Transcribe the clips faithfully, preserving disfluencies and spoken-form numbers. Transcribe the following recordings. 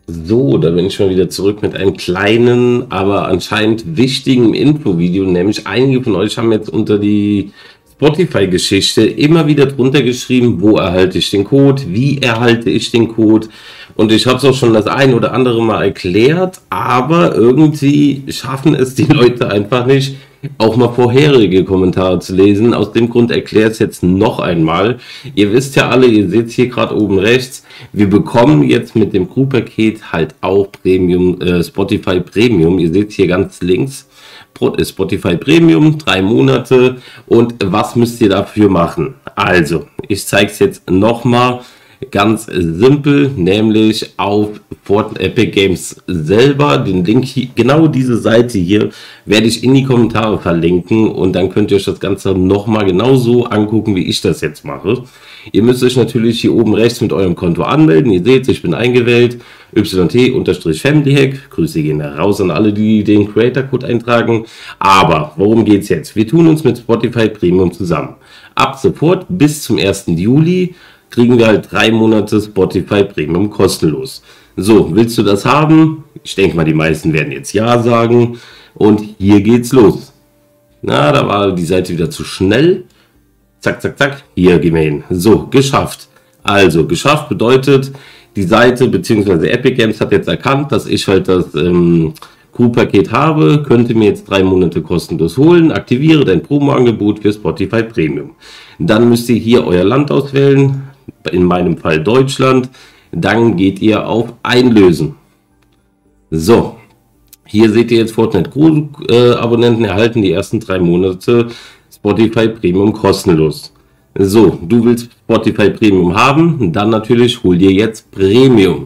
So, da bin ich schon wieder zurück mit einem kleinen, aber anscheinend wichtigen Infovideo. Nämlich einige von euch haben jetzt unter die Spotify-Geschichte immer wieder drunter geschrieben, wo erhalte ich den Code, wie erhalte ich den Code. Und ich habe es auch schon das ein oder andere Mal erklärt, aber irgendwie schaffen es die Leute einfach nicht, auch mal vorherige Kommentare zu lesen. Aus dem Grund erkläre ich es jetzt noch einmal. Ihr wisst ja alle, ihr seht es hier gerade oben rechts, wir bekommen jetzt mit dem Crew-Paket halt auch Premium, äh, Spotify Premium. Ihr seht hier ganz links, Spotify Premium, drei Monate. Und was müsst ihr dafür machen? Also, ich zeige es jetzt nochmal. Ganz simpel, nämlich auf Fortnite Epic Games selber. Den Link, hier, genau diese Seite hier, werde ich in die Kommentare verlinken und dann könnt ihr euch das Ganze nochmal genauso angucken, wie ich das jetzt mache. Ihr müsst euch natürlich hier oben rechts mit eurem Konto anmelden. Ihr seht, ich bin eingewählt, Y T-FamilyHack. Grüße gehen raus an alle, die den Creator-Code eintragen. Aber worum geht es jetzt? Wir tun uns mit Spotify Premium zusammen. Ab sofort bis zum ersten Juli kriegen wir halt drei Monate Spotify Premium kostenlos. So, willst du das haben? Ich denke mal, die meisten werden jetzt Ja sagen. Und hier geht's los. Na, da war die Seite wieder zu schnell. Zack, zack, zack. Hier gehen wir hin. So, geschafft. Also, geschafft bedeutet, die Seite bzw. Epic Games hat jetzt erkannt, dass ich halt das ähm, Crew-Paket habe, könnte mir jetzt drei Monate kostenlos holen, aktiviere dein Promo-Angebot für Spotify Premium. Dann müsst ihr hier euer Land auswählen, in meinem Fall Deutschland, dann geht ihr auf Einlösen. So, hier seht ihr jetzt Fortnite Crew-Abonnenten erhalten die ersten drei Monate Spotify Premium kostenlos. So, du willst Spotify Premium haben, dann natürlich hol dir jetzt Premium.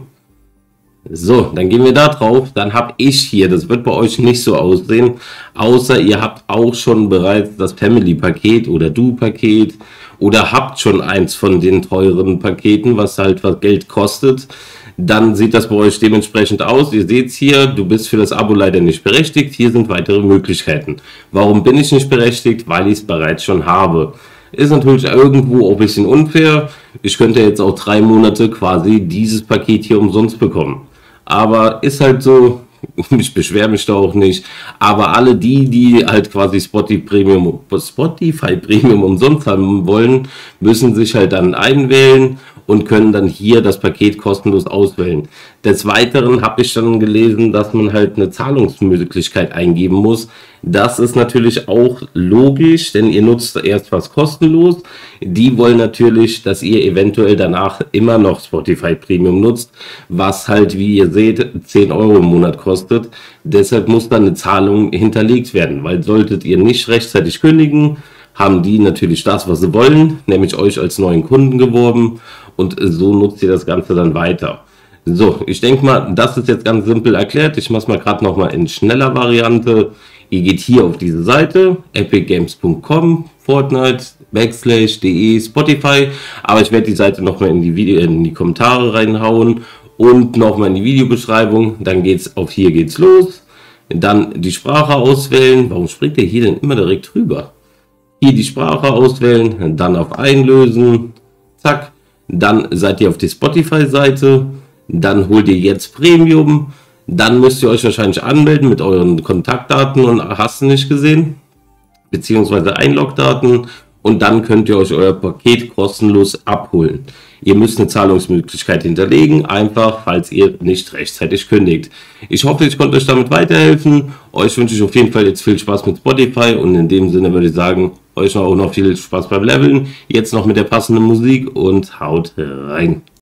So, dann gehen wir da drauf, dann habe ich hier, das wird bei euch nicht so aussehen, außer ihr habt auch schon bereits das Family-Paket oder Du-Paket oder habt schon eins von den teuren Paketen, was halt was Geld kostet, dann sieht das bei euch dementsprechend aus. Ihr seht es hier, du bist für das Abo leider nicht berechtigt, hier sind weitere Möglichkeiten. Warum bin ich nicht berechtigt? Weil ich es bereits schon habe. Ist natürlich irgendwo auch ein bisschen unfair, ich könnte jetzt auch drei Monate quasi dieses Paket hier umsonst bekommen. Aber ist halt so, ich beschwere mich da auch nicht. Aber alle die, die halt quasi Spotify Premium, Spotify Premium umsonst haben wollen, müssen sich halt dann einwählen und können dann hier das Paket kostenlos auswählen. Des Weiteren habe ich dann gelesen, dass man halt eine Zahlungsmöglichkeit eingeben muss. Das ist natürlich auch logisch, denn ihr nutzt erst was kostenlos. Die wollen natürlich, dass ihr eventuell danach immer noch Spotify Premium nutzt, was halt, wie ihr seht, zehn Euro im Monat kostet. Deshalb muss dann eine Zahlung hinterlegt werden, weil solltet ihr nicht rechtzeitig kündigen, haben die natürlich das, was sie wollen, nämlich euch als neuen Kunden geworben und so nutzt ihr das Ganze dann weiter. So, ich denke mal, das ist jetzt ganz simpel erklärt. Ich mache es mal gerade nochmal in schneller Variante. Ihr geht hier auf diese Seite, epicgames punkt com, Fortnite, backslash, de, Spotify, aber ich werde die Seite nochmal in die Video, in die Kommentare reinhauen und nochmal in die Videobeschreibung. Dann geht's auf hier geht's los. Dann die Sprache auswählen. Warum springt der hier denn immer direkt rüber? Hier die Sprache auswählen, dann auf Einlösen, zack, dann seid ihr auf die Spotify-Seite, dann holt ihr jetzt Premium, dann müsst ihr euch wahrscheinlich anmelden mit euren Kontaktdaten und hast du nicht gesehen, beziehungsweise Einlogdaten und dann könnt ihr euch euer Paket kostenlos abholen. Ihr müsst eine Zahlungsmöglichkeit hinterlegen, einfach falls ihr nicht rechtzeitig kündigt. Ich hoffe, ich konnte euch damit weiterhelfen. Euch wünsche ich auf jeden Fall jetzt viel Spaß mit Spotify und in dem Sinne würde ich sagen, euch auch noch viel Spaß beim Leveln. Jetzt noch mit der passenden Musik und haut rein.